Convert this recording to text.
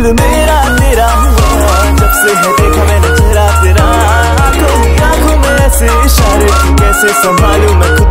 दिल मेरा तेरा हुआ जब से है देखा मैंने चेहरा तेरा। आंखों में ऐसे इशारे कैसे संभालूं मैं